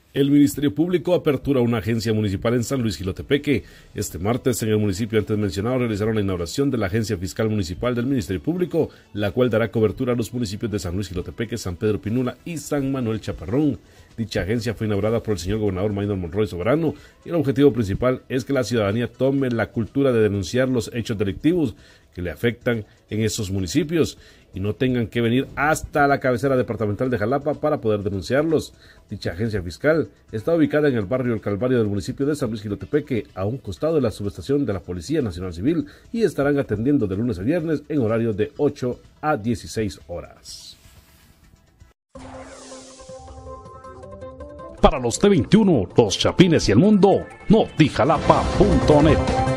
El Ministerio Público apertura una agencia municipal en San Luis Jilotepeque. Este martes, en el municipio antes mencionado, realizaron la inauguración de la Agencia Fiscal Municipal del Ministerio Público, la cual dará cobertura a los municipios de San Luis Jilotepeque, San Pedro Pinula y San Manuel Chaparrón. Dicha agencia fue inaugurada por el señor gobernador Maynor Monroy Soberano y el objetivo principal es que la ciudadanía tome la cultura de denunciar los hechos delictivos que le afectan en esos municipios y no tengan que venir hasta la cabecera departamental de Jalapa para poder denunciarlos. Dicha agencia fiscal está ubicada en el barrio El Calvario del municipio de San Luis Jilotepeque, a un costado de la subestación de la Policía Nacional Civil, y estarán atendiendo de lunes a viernes en horario de 8 a 16 horas. Para los T21, los Chapines y el mundo, notijalapa.net.